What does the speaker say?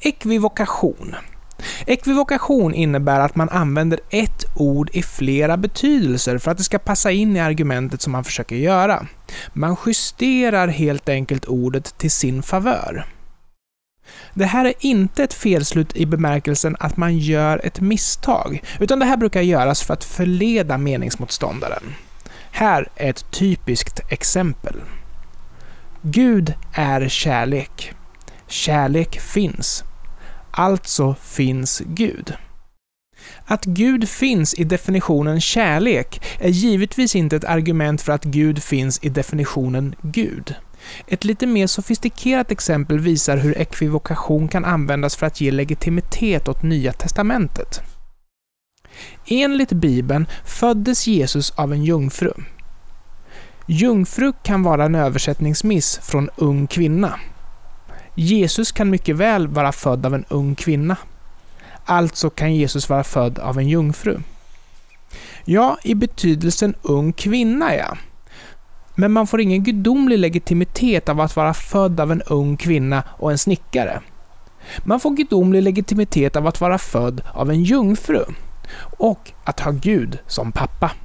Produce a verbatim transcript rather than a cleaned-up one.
Ekvivokation. Ekvivokation innebär att man använder ett ord i flera betydelser för att det ska passa in i argumentet som man försöker göra. Man justerar helt enkelt ordet till sin favör. Det här är inte ett felslut i bemärkelsen att man gör ett misstag, utan det här brukar göras för att förleda meningsmotståndaren. Här är ett typiskt exempel. Gud är kärlek. Kärlek finns. Alltså finns Gud. Att Gud finns i definitionen kärlek är givetvis inte ett argument för att Gud finns i definitionen Gud. Ett lite mer sofistikerat exempel visar hur ekvivokation kan användas för att ge legitimitet åt Nya testamentet. Enligt Bibeln föddes Jesus av en jungfru. Jungfru kan vara en översättningsmiss från ung kvinna. Jesus kan mycket väl vara född av en ung kvinna. Alltså kan Jesus vara född av en jungfru. Ja, i betydelsen ung kvinna, ja. Men man får ingen gudomlig legitimitet av att vara född av en ung kvinna och en snickare. Man får gudomlig legitimitet av att vara född av en jungfru och att ha Gud som pappa.